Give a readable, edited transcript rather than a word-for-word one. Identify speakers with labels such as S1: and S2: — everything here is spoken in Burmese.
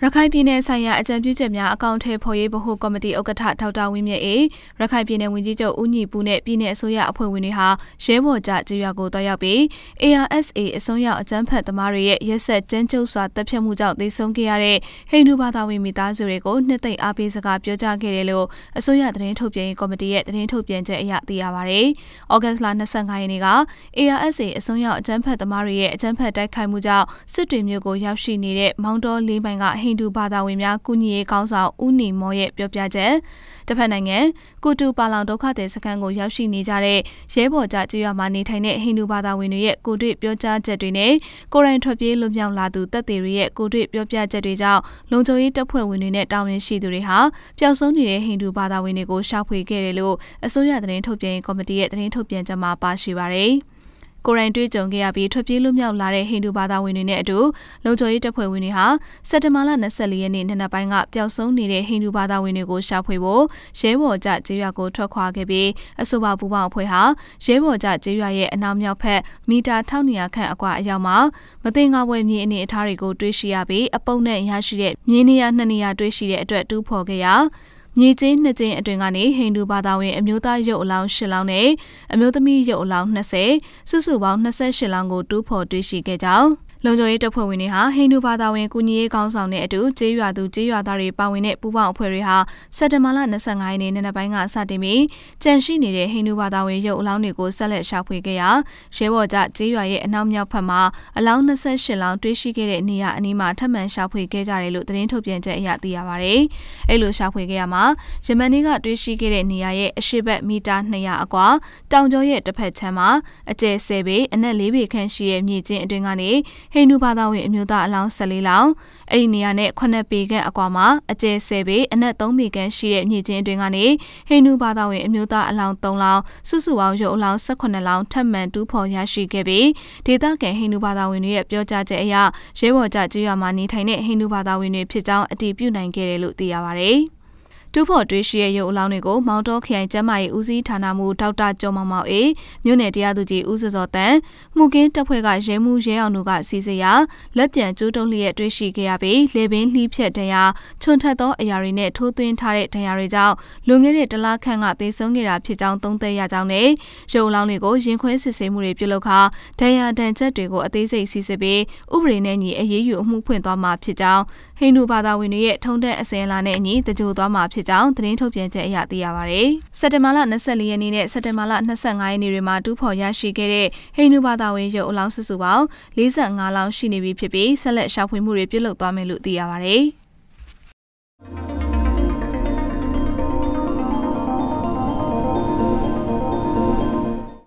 S1: ခိုင်ပြည်နယ်ဆိုင်ရာအကြံပြုချက်များအကောင့်ထဲဖော်ရေးဗဟိုကော်မတီဥက္ကဋ္ဌဒေါက်တာဝင်းမြတ်အေရခိုင်ပြည်နယ်ဝန်ကြီးချုပ်ဦးညီပူနဲ့ပြည်내အစိုးရအဖွဲ့ဝင်တွေဟာရဲဘော်ကြကြေးရွာကိုတွားရောက်ပြီး ARSA အစွန်းရောက်အကြမ်းဖက်သမားတွေရဲ့ရက်စက်ကြမ်းကြုတ်စွာတပ်ဖြတ်မှုကြောင့်သေဆုံးခဲ့ရတဲ့ဟိန္ဒူဘာသာဝင်မိသားစုတွေကိုနှစ်သိမ့်အားပေးစကားပြောကြားခဲ့တယ်လို့အစိုးရသတင်းထုတ်ပြန်ရေးကော်မတီရဲ့သတင်းထုတ်ပြန်ချက်အရသိရပါတယ်။ဩဂတ်စ်လ25ရက်နေ့က ARSA အစွန်းရောက်အကြမ်းဖက်သမားတွေရဲ့အကြမ်းဖက်တိုက်ခိုက်မှုကြောင့်စစ်တွေမြို့ကိုရောက်ရှိနေတဲ့မောင်တော်လေးပိုင်းကဟိန္ဒူဘာသာဝင်များကုညီရေးကောင်းဆောင်ဦးနီမောရဲ့ပြောပြချက်တစ်ဖက်နိုင်ငံကုတူပါလောင်ဒုက္ခသည်စခန်းကိုရောက်ရှိနေကြတဲ့ရဲဘော်ကြကြေးရွာမှာနေထိုင်တဲ့ဟိန္ဒူဘာသာဝင်တွေရဲ့ကိုတွေ့ပြောကြားချက်တွေနဲ့ကိုရိုင်းထွက်ပြေးလွတ်မြောက်လာသူတပ်တွေရဲ့ကိုတွေ့ပြောပြချက်တွေကြောင့်လုံခြုံရေးတပ်ဖွဲ့ဝင်တွေနဲ့တာဝန်ရှိသူတွေဟာပျောက်ဆုံးနေတဲ့ဟိန္ဒူဘာသာဝင်တွေကိုရှာဖွေခဲ့တယ်လို့အစိုးရသတင်းထုတ်ပြန်ရေးကော်မတီရဲ့သတင်းထုတ်ပြန်ချက်မှာပါရှိပါတယ်။ကိုရိုင်းတွေ့ကြုံခဲ့ရပြီးထွက်ပြေးလွတ်မြောက်လာတဲ့ဟိန္ဒူဘာသာဝင်တွေနဲ့အတူလုံခြုံရေးတပ်ဖွဲ့ဝင်တွေဟာစက်တင်ဘာလ24ရက်နေ့နံနက်ပိုင်းကပျောက်ဆုံးနေတဲ့ဟိန္ဒူဘာသာဝင်တွေကိုရှာဖွေဖို့ရဲဘော်ကြကြေးရွာကိုထွက်ခွာခဲ့ပြီးအဆိုပါပူးပေါင်းအဖွဲ့ဟာရဲဘော်ကြကြေးရွာရဲ့အနောက်မြောက်ဖက်မီတာ1200ခန့်အကွာအရောက်မှာမသိငါပွဲမြေအနေအထားတွေကိုတွေ့ရှိရပြီးအပုပ်နဲ့ရရှိတဲ့မြေနေရာ2နေရာတွေ့ရှိတဲ့အတွက်တူးဖော်ခဲ့ရမြေကျင်းနှစ်ကျင်းအတွင်ကနေဟိန္ဒူဘာသာဝင်အမျိုးသားရုပ်အလောင်း10လောင်းနဲ့အမျိုးသမီးရုပ်အလောင်း20စုစုပေါင်း28လောင်းကိုတူးဖော်တွေ့ရှိခဲ့ကြောင်းလုံခြုံရေးတပ်ဖွဲ့ဝင်တွေဟာဟိန္ဒူဘာသာဝင်ကုညီရေးကောင်းဆောင်တဲ့အတူကြေးရွာသူကြေးရွာသားတွေပါဝင်တဲ့ပူးပေါင်းအဖွဲ့တွေဟာစက်တင်ဘာလ25ရက်နေ့နံနက်ပိုင်းကစတင်ပြီးကြန့်ရှိနေတဲ့ဟိန္ဒူဘာသာဝင်ရုပ်အလောင်းတွေကိုဆက်လက်ရှာဖွေခဲ့ရာရဲဘော်ကြကြေးရွာရဲ့အနောက်မြောက်ဘက်မှာအလောင်း28လောင်းတွေ့ရှိခဲ့တဲ့နေရာအနီးမှာထပ်မံရှာဖွေခဲ့ကြတယ်လို့သတင်းထုတ်ပြန်ချက်အရသိရပါတယ်။အဲ့လိုရှာဖွေခဲ့ရမှာယမန်နေ့ကတွေ့ရှိခဲ့တဲ့နေရာရဲ့အရှိတ်မီတာ200အကွာတောင်ကျောရဲ့တစ်ဖက်ချမ်းမှာအကျယ်10ပေအနက်4ပေခန့်ရှိတဲ့မြေကျင်းအတွင်းကနေဟိန္ဒူဘာသာဝင်အမျိုးသားအလောင်း14လောင်းအဲ့ဒီနေရာနဲ့9ပေခန့်အကွာမှာအကျယ်10ပေအနက်3ပေခန့်ရှိတဲ့မြေကျင်းအတွင်းကနေဟိန္ဒူဘာသာဝင်အမျိုးသားအလောင်း3လောင်းစုစုပေါင်းရုပ်အလောင်း18လောင်းထပ်မံတူးဖော်ရရှိခဲ့ပြီးဒေသခံဟိန္ဒူဘာသာဝင်တွေရဲ့ပြောကြားချက်အရရဲဘော်ကြကြေးရွာမှာနေထိုင်တဲ့ဟိန္ဒူဘာသာဝင်တွေဖြစ်ကြောင်းအတည်ပြုနိုင်ခဲ့တယ်လို့သိရပါတယ်။တူးဖော်တွေ့ရှိတဲ့ရုပ်အလောင်းတွေကိုမောင်တော်ခရိုင်ကျန်းမာရေးဦးစီးဌာနမှဒေါက်တာကျော်မောင်မောင်အေမြို့နယ်တရားသူကြီးဦးစောစောတန်မှုကင်းတပ်ဖွဲ့ကရဲမှုရဲအောင်တို့ကစီစစ်ရာလက်ပြန်ကျိုးတုံးလျက်တွေ့ရှိခဲ့ရပြီးလေပင်လှီးဖြတ်ဒဏ်ရာချွန်ထက်သောအရာတွေနဲ့ထိုးသွင်းထားတဲ့ဒဏ်ရာတွေကြောင့်လွန်ခဲ့တဲ့တလခန့်ကသေဆုံးခဲ့တာဖြစ်ကြောင်းသုံးသပ်ရကြောင်းနဲ့ရုပ်အလောင်းတွေကိုရင်ခွဲစစ်ဆေးမှုတွေပြုလုပ်ခါဒဏ်ရာဒဏ်ချက်တွေကိုအသေးစိတ်စီစစ်ပြီးဥပဒေနဲ့ညီအရေးယူအမှုဖွင့်သွားမှာဖြစ်ကြောင်းဟိန္ဒူဘာသာဝင်တွေရဲ့ထုံးတဲ့အစဉ်အလာနဲ့အညီတကြိုသွားမှာဖြစ်ကြောင်းသတင်းထုတ်ပြန်ချက်အရသိရပါတယ်။စက်တင်ဘာလ24ရက်နေ့နဲ့စက်တင်ဘာလ25ရက်နေ့တွေမှာတူးဖော်ရရှိခဲ့တဲ့ဟိန္ဒူဘာသာဝင်ရုပ်အလောင်းစုစုပေါင်း45လောင်းရှိနေပြီဖြစ်ပြီးဆက်လက်ရှာဖွေမှုတွေပြုလုပ်သွားမယ်လို့သိရပါတယ်။